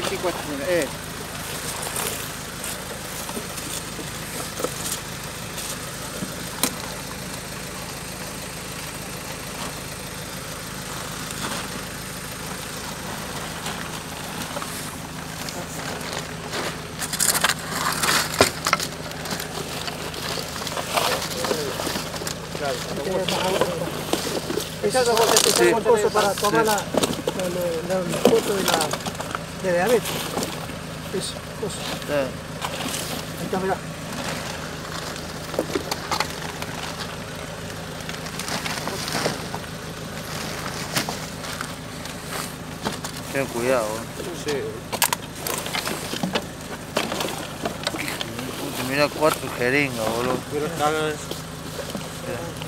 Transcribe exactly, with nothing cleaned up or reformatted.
veinticuatro, eh. Esas dos cosas que son cosas para tomar la, la, la, la foto de la de diabetes. Eso, cosa. Sí. Ahí está, mirá. Ten cuidado. Sí. Mira cuatro jeringas, boludo. Pero está...